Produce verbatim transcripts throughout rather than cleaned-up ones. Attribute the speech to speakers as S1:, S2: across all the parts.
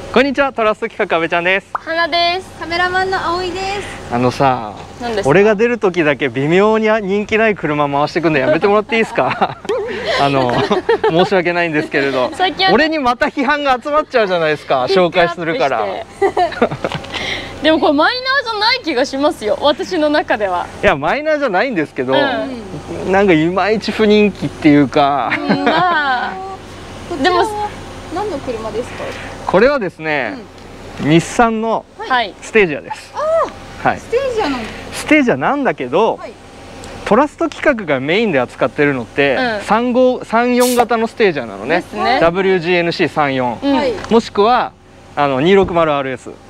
S1: こんにちは、トラスト企画阿部ちゃんです。
S2: 花です。
S3: カメラマンの葵です。
S1: あのさ、
S2: 何ですか？
S1: 俺が出る時だけ微妙に人気ない車回してくんのやめてもらっていいですか？あの申し訳ないんですけれど、俺にまた批判が集まっちゃうじゃないですか。紹介するから。
S2: でもこれマイナーじゃない気がしますよ、私の中では。
S1: いやマイナーじゃないんですけど、
S2: うん、
S1: なんかいまいち不人気っていうか。
S2: まあでも
S3: 何の車ですか？
S1: これはですね、うん、日産のステージアです。
S3: はい、ステージアなん
S1: ステージアなんだけど、はい、トラスト企画がメインで扱ってるのって、うん、さんご、さんよん型のステージアなのね。ね ダブリュージーエヌシーさんじゅうよん、うん、もしくはあの にひゃくろくじゅうアールエス、うん、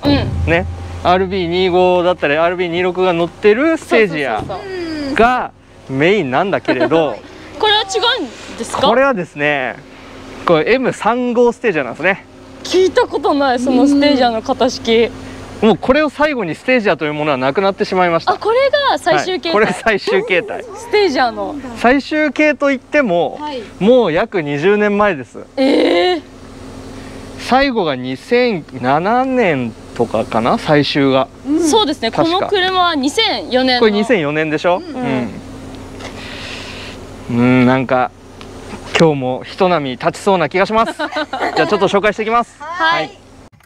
S1: ね アールビーにじゅうご だったり アールビーにじゅうろく が乗ってるステージアがメインなんだけれど、
S2: これは違うんですか？
S1: これはですね、これ エムさんじゅうご ステージアなんですね。
S2: 聞いたことない、そのステージアの型式。
S1: もうこれを最後にステージアというものはなくなってしまいました。
S2: あ、これが最終形態、
S1: はい、これ最終形態。
S2: ステージアの
S1: 最終形といっても、はい、もう約にじゅうねんまえです。
S2: えー、最
S1: 後がにせんななねんとかかな、最終が、
S2: うん、そうですね。この車はにせんよねんの。
S1: これにせんよねんでしょ。うん、うん、うん、なんか今日も人波立ちそうな気がします。じゃあちょっと紹介していきます。
S2: はい、はい、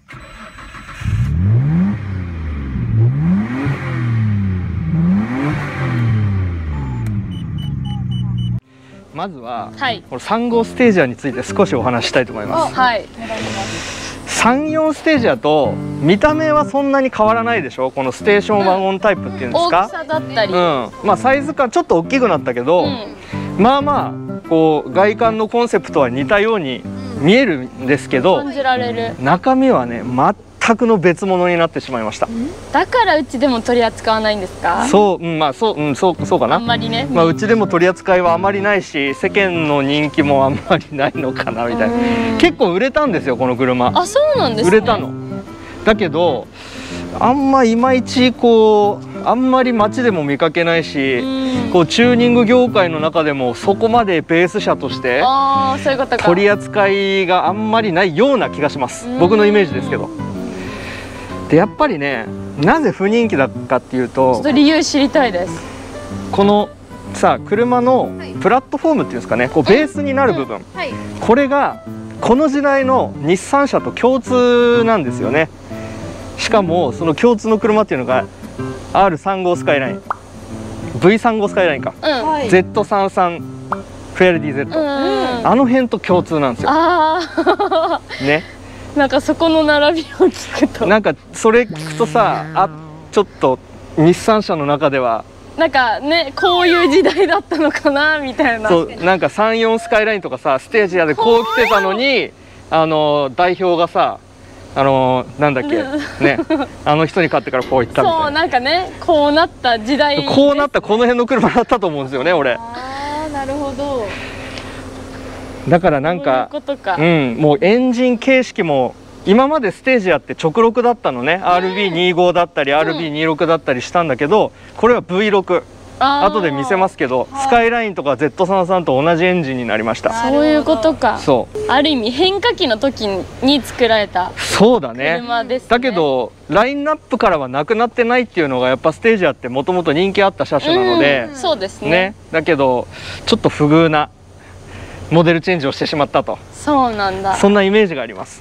S1: まずは、
S2: はい、
S1: このさん号ステージアについて少しお話したいと思います。
S2: はい、
S1: さんじゅうよんステージアと見た目はそんなに変わらないでしょ。このステーションワゴンタイプっていうんですか。
S2: 大きさだったり、うん、
S1: まあサイズ感ちょっと大きくなったけど、うん、まあまあこう外観のコンセプトは似たように見えるんですけど、
S2: 感じられる
S1: 中身はね全くの別物になってしまいました。
S2: だからうちでも取り扱わないんですか？
S1: そう、うん、まあそう、うん、そうそうかな。
S2: あんまりね、
S1: まあうちでも取り扱いはあまりないし、世間の人気もあんまりないのかなみたいな。結構売れたんですよこの車。
S2: あ、そうなんですね。
S1: 売れたの。だけどあんまいまいちこうあんまり街でも見かけないし、こうチューニング業界の中でもそこまでベース車として取り扱いがあんまりないような気がします。僕のイメージですけど。でやっぱりね、なぜ不人気だかっていうと、
S2: ちょっと理由知りたいです。
S1: このさ、車のプラットフォームっていうんですかね、こうベースになる部分、これがこの時代の日産車と共通なんですよね。しかもその共通の車っていうのが アールさんじゅうご スカイライン、 ブイさんじゅうご スカイラインか、うん、ゼットさんじゅうさん フェアレディ Z、うん、あの辺と共通なんですよ。あね、
S2: なんかそこの並びを聞くと、
S1: なんかそれ聞くとさ、あ、ちょっと日産車の中では
S2: なんかね、こういう時代だったのかなみたいな。
S1: そう、なんかさんじゅうよんスカイラインとかさ、ステージアでこう来てたのに、あの代表がさ、あのなんだっけね、あの人に買ってからこう言ったみたいな。
S2: そう、なんかね、こうなった時代、ね、
S1: こうなったこの辺の車だったと思うんですよね、俺。
S3: ああ、なるほど。
S1: だからなんか、
S2: そういうことか。
S1: うん、もうエンジン形式も今までステージアって直録だったのね。 アールビーにじゅうご だったり アールビーにじゅうろく だったりしたんだけど、これは ブイろく、後で見せますけど、スカイラインとか ゼットさんじゅうさん と同じエンジンになりました。
S2: そういうことか。
S1: そう、
S2: ある意味変化期の時に作られた車ですね。
S1: そうだね。だけどラインナップからはなくなってないっていうのがやっぱステージアってもともと人気あった車種なので、
S2: そうですね。
S1: ね、だけどちょっと不遇なモデルチェンジをしてしまったと。
S2: そうなんだ。
S1: そんなイメージがあります。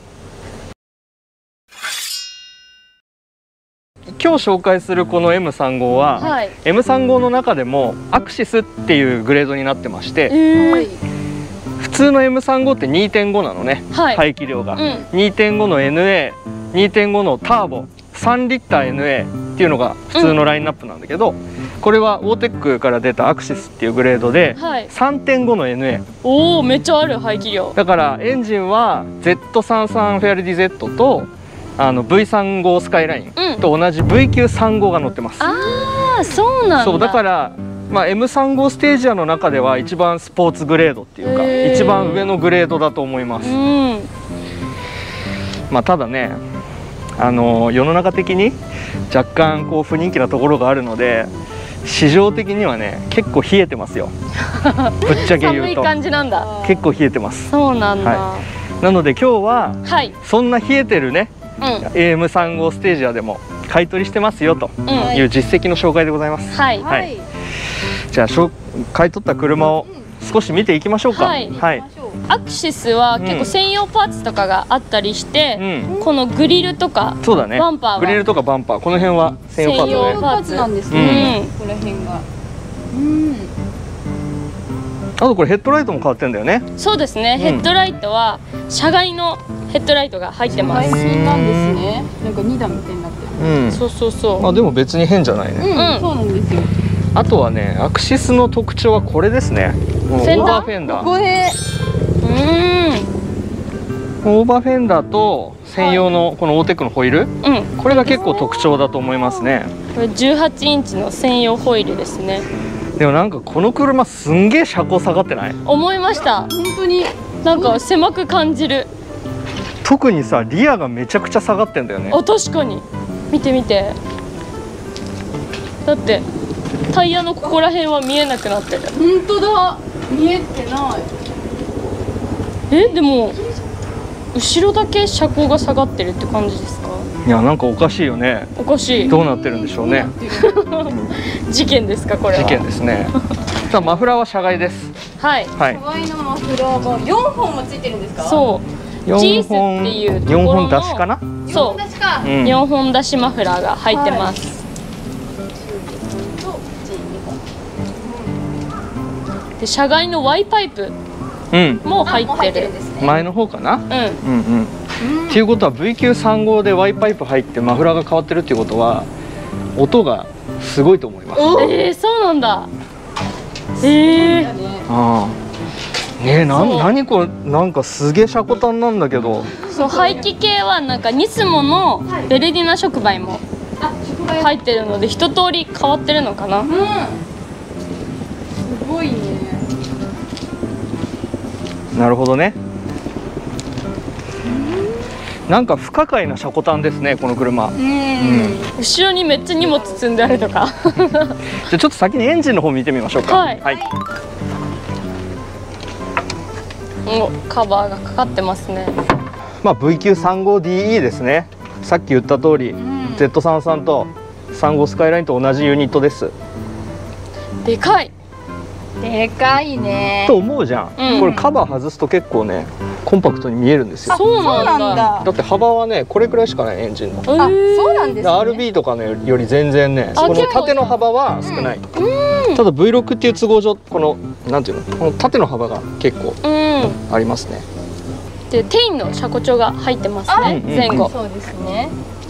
S1: 今日紹介するこの エムさんじゅうご は、はい、エムさんじゅうご の中でもアクシスっていうグレードになってまして、えー、普通の エムさんじゅうご って にてんご なのね、はい、排気量が、うん、にてんご の エヌエー、にてんご のターボ、さんリッター エヌエー っていうのが普通のラインナップなんだけど、うん、これはオーテックから出たアクシスっていうグレードで、はい、さんてんご の エヌエー。
S2: おお、めっちゃある排気量
S1: だから。エンジンは ゼットさんじゅうさん フェアレディ Z とあの ブイさんじゅうご スカイラインと同じ ブイきゅうさんじゅうご が乗ってます。
S2: ああ、そうなんだ。
S1: そうだから、まあ、エムさんじゅうご ステージアの中では一番スポーツグレードっていうか、一番上のグレードだと思います。うん、まあただね、あの世の中的に若干こう不人気なところがあるので、市場的にはね結構冷えてますよ。ぶっちゃけ言うと
S2: 寒い感じなんだ。
S1: 結構冷えてます。
S2: そうなんだ、
S1: はい、なので今日は、はい、そんな冷えてるねエーエムさんじゅうご ステージアでも買い取りしてますよという実績の紹介でございます。
S2: はい、
S1: はい、じゃあ買い取った車を少し見ていきましょうか。はい、はい、
S2: アクシスは結構専用パーツとかがあったりして、うん、このグリルとか
S1: そうだね、
S2: バンパーは
S1: グリルとかバンパー、この辺は専用パーツ、ね、
S3: 専用パーツなんですね、うん、この辺が。うん、
S1: あとこれヘッドライトも変わってんだよね。
S2: そうですね、うん、ヘッドライトは車外のヘッドライトが入ってます。
S3: 最新なんですね。なんかにだんみたいになってる。
S2: うん、そうそうそう。
S1: まあでも別に変じゃないね。
S3: うん、そうなんですよ。
S1: あとはね、アクシスの特徴はこれですね。オーバーフェンダー。
S3: ここで、
S2: うん。
S1: オーバーフェンダーと専用のこのオーテックのホイール、うん、これが結構特徴だと思いますね。
S2: これじゅうはちインチの専用ホイールですね。
S1: でもなんかこの車すんげえ車高下がってない？
S2: 思いました。本当になんか狭く感じる。
S1: 特にさ、リアがめちゃくちゃ下がってんだよね。
S2: あ、確かに。見て見て。だってタイヤのここら辺は見えなくなってる。
S3: 本当だ。見えてない。
S2: え、でも後ろだけ車高が下がってるって感じですか？
S1: いや、なんかおかしいよね。
S2: おかしい。
S1: どうなってるんでしょうね。
S2: 事件ですか、これは。
S1: 事件ですね。さあ、マフラーは車外です。
S2: はい。
S3: はい。車外のマフラーがよんほんもついてるんですか？
S2: そう。よんほんっていうところの
S1: よんほん出しかな？
S2: そう。よんほん出しマフラーが入ってます。で、車外の ワイ パイプも入ってる。
S1: 前の方かな？うん。うんうん。っていうことは ブイきゅうさんじゅうご で ワイ パイプ入ってマフラーが変わってるっていうことは音がすごいと思います。
S2: えー、そうなんだ。ええー。
S1: ああ。ねえ、な、何これ、なんかすげえシャコタンなんだけど。そう、
S2: 排気系はなんかニスモのベルディナ触媒も入ってるので一通り変わってるのかな。うん。す
S3: ごいね。
S1: なるほどね。なんか不可解なシャコタンですね、この車。うん、うん、
S2: 後ろにめっちゃ荷物積んであるとか。
S1: じゃあちょっと先にエンジンの方見てみましょうか。はい。はい、
S2: お、カバーがかかってますね。
S1: まあ ブイきゅうさんじゅうごディーイー ですね。さっき言った通り、うん、ゼットさんじゅうさん とさんじゅうごスカイラインと同じユニットです。
S2: でかい。
S3: でかいね。
S1: と思うじゃん。うん、これカバー外すと結構ね、コンパクトに見えるんですよ。
S2: そうなんだ。
S1: だって幅はね、これくらいしかないエンジンの。あ、
S3: そうなんですね。
S1: アールビー とかのより全然ね、この縦の幅は少ない。うん、ただ ブイろく っていう都合上、このなんていうの、この縦の幅が結構ありますね。
S2: で、テインの車庫帳が入ってますね。前後。
S3: そうですね。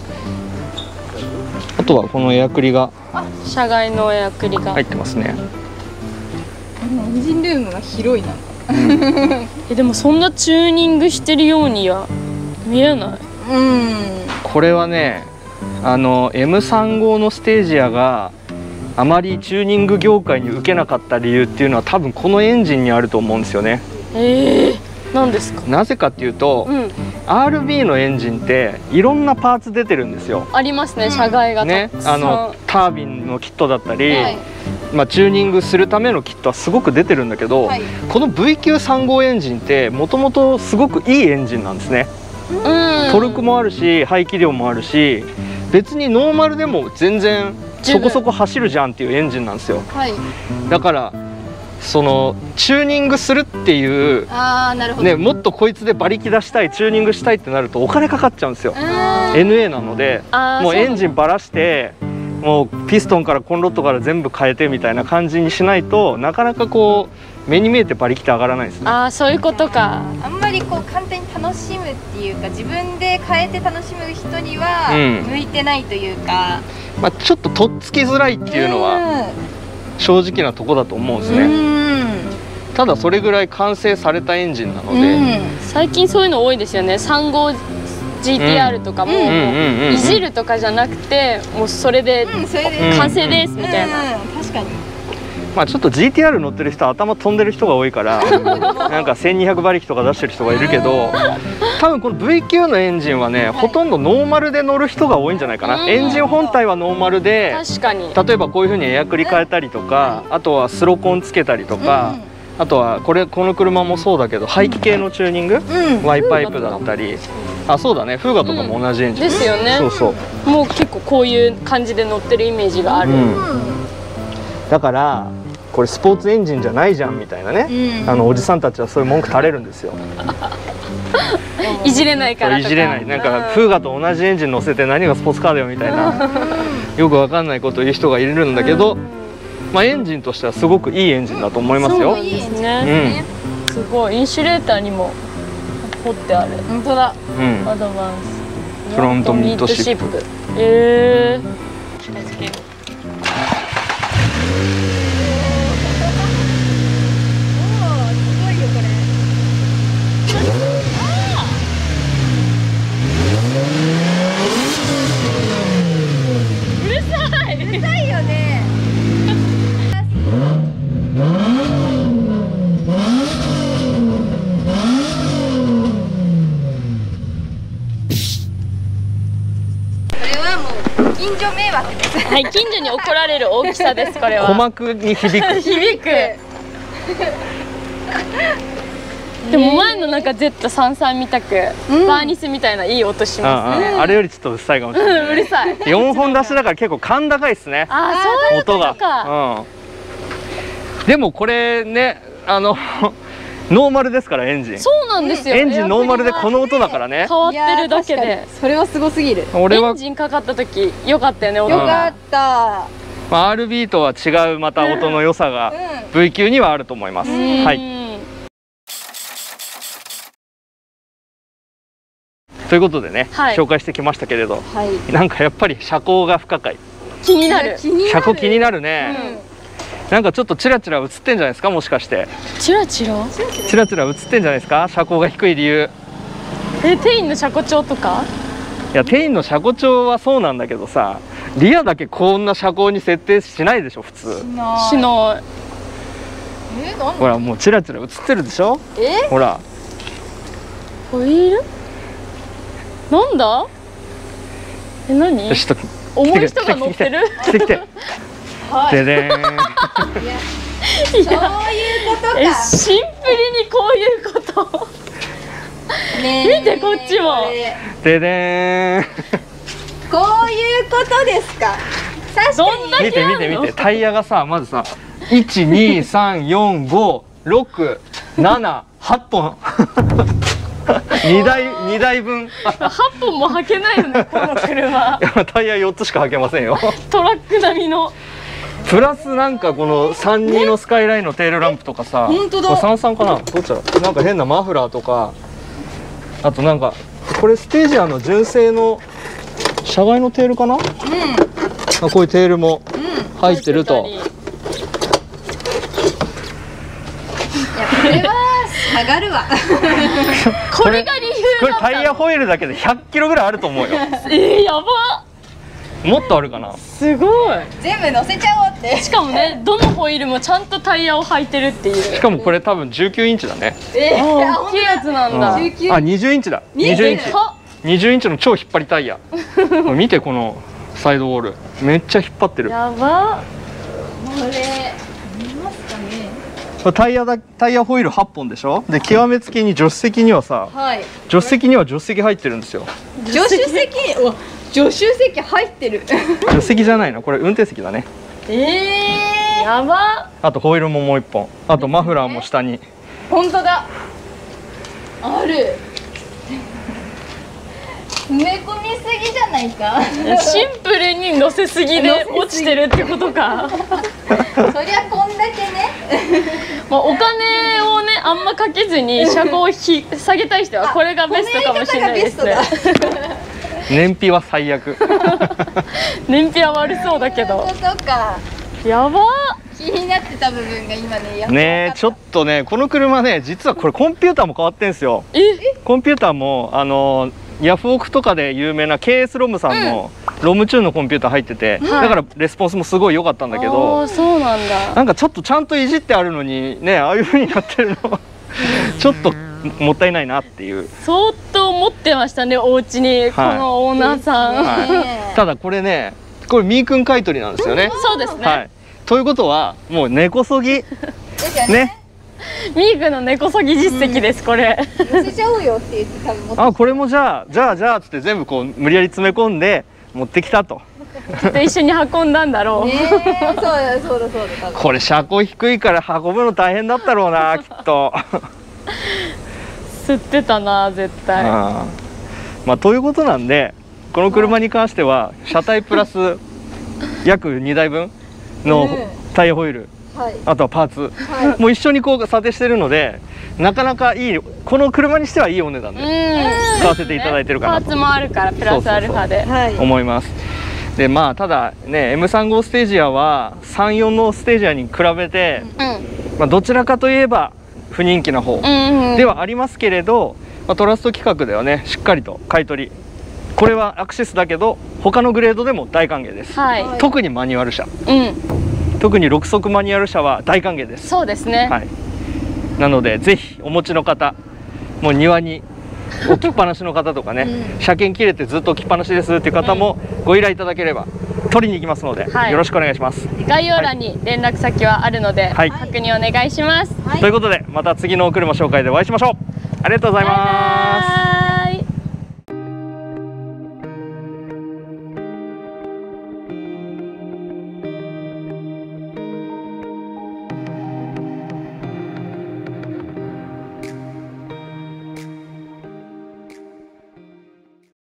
S1: あとはこのエアクリが、
S2: 車外のエアクリが
S1: 入ってますね。
S3: エンジンルームが広いな。
S2: え、でもそんなチューニングしてるようには見えない。
S3: うん。
S1: これはね、あの エムさんじゅうご のステージアがあまりチューニング業界に受けなかった理由っていうのは多分このエンジンにあると思うんですよね。
S2: ええー、何ですか？
S1: なぜかっていうと、うん、アールビー のエンジンっていろんなパーツ出てるんですよ。
S2: ありますね、車外が
S1: ね、あのタービンのキットだったり、はい、まあチューニングするためのキットはすごく出てるんだけど、はい、この ブイきゅうさんじゅうご エンジンってもともとすごくいいエンジンなんですね。うん、トルクもあるし排気量もあるし、別にノーマルでも全然そこそこ走るじゃんっていうエンジンなんですよ。はい、だからそのチューニングするっていう、
S3: あー、なるほど、
S1: ね、もっとこいつで馬力出したい、チューニングしたいってなるとお金かかっちゃうんですよ。 エヌエー なので、もうエンジンばらして、もうピストンからコンロットから全部変えてみたいな感じにしないと、なかなかこう目に見えて馬力って上がらないですね。
S2: ああ、そういうことか。
S3: あんまりこう簡単に楽しむっていうか、自分で変えて楽しむ人には向いてないというか、
S1: うん、まあちょっととっつきづらいっていうのは正直なとこだと思うんですね。うん、ただそれぐらい完成されたエンジンなので、うん、
S2: 最近そういうの多いですよね。さんじゅうごジーティーアール とかもいじるとかじゃなくて、もうそれで完成ですみたいな。
S3: 確かに。
S1: まあちょっと ジーティーアール 乗ってる人は頭飛んでる人が多いからなんかせんにひゃく馬力とか出してる人がいるけど、多分この ブイきゅう のエンジンはね、ほとんどノーマルで乗る人が多いんじゃないかな。エンジン本体はノーマルで、
S2: 確かに、
S1: 例えばこういうふうにエアクリ変えたりとか、あとはスロコンつけたりとか、 あとはこれこの車もそうだけど排気系のチューニング、ワイパイプだったり、あ、そうだね、フーガとかも同じエンジン
S2: ですよね。そうそう、もう結構こういう感じで乗ってるイメージがある。
S1: だからこれスポーツエンジンじゃないじゃんみたいなね、あのおじさんたちはそういう文句垂れるんですよ。
S2: いじれないからとか。
S1: いじれない、なんかフーガと同じエンジン乗せて何がスポーツカーだよみたいなよくわかんないことを言う人がいるんだけど、まあエンジンとしてはすごくいいエンジンだと思いますよ。
S2: そうですね。すごいインシュレーターにも彫ってある。本当だ。アドバンス。
S1: フロントミッドシップ。
S2: ええ。気をつけよう。
S3: 近所迷惑です。
S2: はい、近所に怒られる大きさです。これは。
S1: 鼓膜に響く。
S2: 響く。でも前のなんか ゼットさんじゅうさん みたく、うん、バーニスみたいないい音しますね。
S1: あ, あ, あれよりちょっとうっさいかもしれない、ね。
S2: うるさい。
S1: よんほん出しだから結構甲高いですね。
S2: あ、そういうことか。
S1: うん。でもこれね、あのノーマルですからエンジン。
S2: そうなんですよ。
S1: エンジンノーマルでこの音だからね。
S2: 変わってるだけで。
S3: それはすごすぎる。
S1: 俺は
S2: エンジンかかった時良かったよね。
S3: よかった。
S1: まあ アールビー とは違うまた音の良さが ブイ 級にはあると思います。はい。ということでね、はい、紹介してきましたけれど、はい、なんかやっぱり車高が不可解。
S2: 気になる。
S1: 車高気になるね。うん、なんかちょっとチラチラ映ってんじゃないですか、もしかして。
S2: チラチラ。
S1: チラチラ映ってんじゃないですか、車高が低い理由。
S2: え、テインの車高調とか。
S1: いや、テインの車高調はそうなんだけどさ、リアだけこんな車高に設定しないでしょ、普通。
S2: しない。
S3: え、なん。
S1: ほら、もうチラチラ映ってるでしょ。え。ほら。
S2: ホイール。なんだ。え、何。重い人が乗ってる。
S1: 来て来て。ででーん。
S3: そういうことか。
S2: え、シンプルにこういうこと。見てこっちも。
S1: ででーん。
S3: こういうことですか。確かに。
S1: 見て見て見て、タイヤがさ、まずさ、一二三四五六七八本。二台二台分。
S2: 八本も履けないよね、この車。
S1: タイヤ四つしか履けませんよ。
S2: トラック並みの。
S1: プラスなんかこのさんじゅうのスカイラインのテールランプとかさ、
S3: 本当だ。
S1: さんじゅうさんかな、どっちだろう。なんか変なマフラーとか、あとなんかこれステージアの純正の車外のテールかな。うん。あ、こういうテールも入ってると。うん、いや、
S3: これは下がるわ。
S2: これが理由
S1: これタイヤホイールだけでひゃっキロぐらいあると思うよ。
S2: えー、やば。
S1: もっとあるかな。
S2: すごい。
S3: 全部乗せちゃおうって。
S2: しかもね、どのホイールもちゃんとタイヤを履いてるっていう。
S1: しかもこれ多分じゅうきゅうインチだね。
S2: えー、大きいやつなんだ。
S1: あ、にじゅうインチだ。にじゅうインチ。にじゅうインチの超引っ張りタイヤ。見てこのサイドウォール、めっちゃ引っ張ってる。
S2: やば。
S3: これ見ますかね。
S1: タイヤだ、タイヤホイールはっぽんでしょ。で、極めつけに助手席にはさ、はい、助手席には助手席入ってるんですよ。
S3: 助手席、お、助手席入ってる。
S1: 助手席じゃないの、これ運転席だね。
S2: ええー、やば。
S1: あとホイールももう一本、あとマフラーも下に。
S3: 本当だ。ある。埋め込みすぎじゃないか。
S2: シンプルに乗せすぎで落ちてるってことか。
S3: そりゃこんだけね。
S2: まあお金をね、あんまかけずに車高をひ下げたい人はこれがベストかもしれないですね。
S1: 燃費は最悪。
S2: 燃費は悪そうだけど。
S3: そうか。
S2: やば。
S3: 気になってた部分が今ね。
S1: ねえ、ちょっとね、この車ね、実はこれコンピューターも変わってんすよ。
S2: え？
S1: コンピューターもあのヤフオクとかで有名な ケーエス ロムさんのロムチューンのコンピューター入ってて、うん、だからレスポンスもすごい良かったんだけど、
S2: あ、そうなんだ。
S1: なんかちょっとちゃんといじってあるのにね、ああいう風になってるのちょっともったいないなっていう。
S2: 相当持ってましたね、お家に、このオーナーさん。
S1: はいはい、ただこれね、これみーくん買い取りなんですよね。
S2: そうですね。はい、
S1: ということはもう根こそぎね。
S2: ミークの根こそぎ実績です、これ。
S3: 乗せちゃおうよって言って多分持って。
S1: あ、これもじゃあじゃあじゃあつって全部こう無理やり詰め込んで持ってきたと。
S2: で一緒に運んだんだろう。
S3: ねえ、そうだそうだそうだ多分。
S1: これ車高低いから運ぶの大変だったろうな、きっと。
S2: 吸ってたな絶対。
S1: あまあということなんで、この車に関しては車体プラス約にだいぶんのタイヤホイール、
S3: はい、
S1: あとはパーツ、
S3: はい、
S1: もう一緒にこう査定してるので、なかなかいい、この車にしてはいいお値段で使わせていただいてるかなと。
S2: パーツもあるからプラスアルファで
S1: 思います。でまあただね エムさんじゅうご ステージアはさんじゅうよんのステージアに比べて、うん、まあどちらかといえば不人気な方ではありますけれど、まあ、トラスト規格ではねしっかりと買い取り、これはアクシスだけど他のグレードでも大歓迎です、はい、特にマニュアル車、うん、特にろく速マニュアル車は大歓迎です。
S2: そうですね、
S1: はい、なのでぜひお持ちの方、もう庭に置きっぱなしの方とかね、うん、車検切れてずっと置きっぱなしですっていう方もご依頼いただければ取りに行きますので、はい、よろしくお願いします。
S2: 概要欄に連絡先はあるので、はい、確認お願いします、
S1: はい、ということでまた次のお車紹介でお会いしましょう。ありがとうございます。